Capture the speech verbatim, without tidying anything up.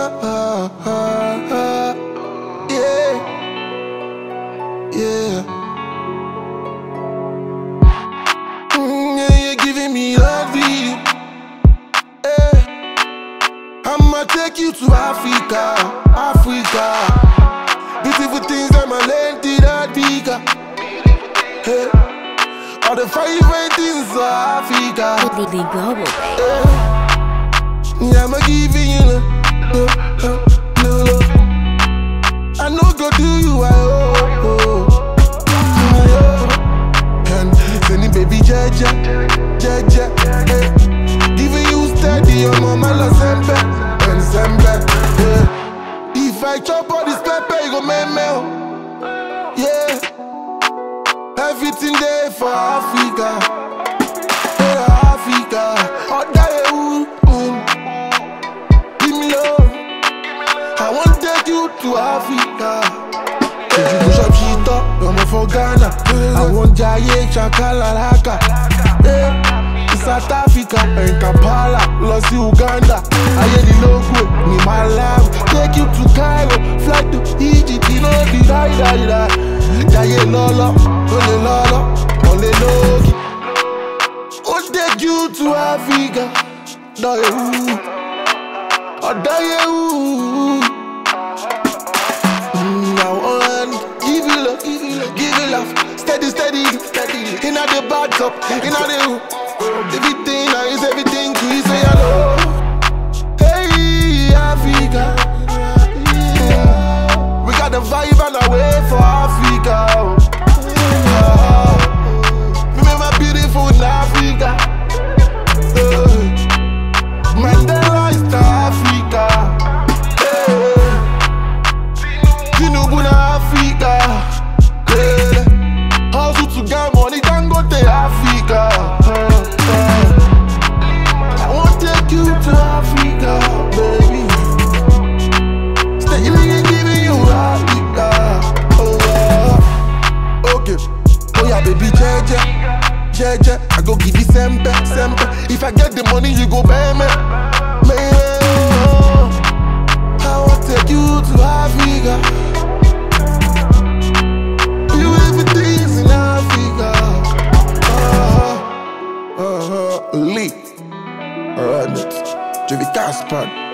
yeah, yeah. Mm, yeah, you're giving me love, yeah. I'ma take you to Africa, Africa. Beautiful things that my land did Africa. Hey. All the fine things of Africa. Completely global, baby. Hey. Yeah, I'ma give you love, love, love, love. I know go do you, I oh, oh, oh. And sending baby Jaja, Jaja, hey. Giving you steady, your mama la sempe, and sempe, yeah. If I chop all this pepper, you go make me, yeah. Everything there for Africa, for Africa. Oh, that ooh, ooh. Give me love. I want to take you to Africa. If you push up shit up, I'm for Ghana. I want Jaye Chakalaka. Yeah. South Africa and Kampala, lost Uganda. I hear the logo, me my love. Take you to Cairo, fly to Egypt, you know the die die die. Jaye Lolo, Ole Lolo, Ole Loki. Oh, take you to Africa, die ooh, oh die ooh. Mm, I want give you love, give you love, give you love, steady, steady, steady. Inna the bad cup, inna the everything nice, everything good, say hello. Hey, Africa, yeah. We got the vibe and the way for Africa. uh, Remember beautiful in Africa. uh, Mandela is to Africa. Tinubu na Africa. yeah. Hustle to get money, don't go to Africa. Baby Jeje, Jeje, I go give you sempe, sempe. If I get the money, you go pay me. Man, I want to take you to Africa. You everything's in Africa. Uh-huh, uh-huh, Lee, alright, J V Caspan.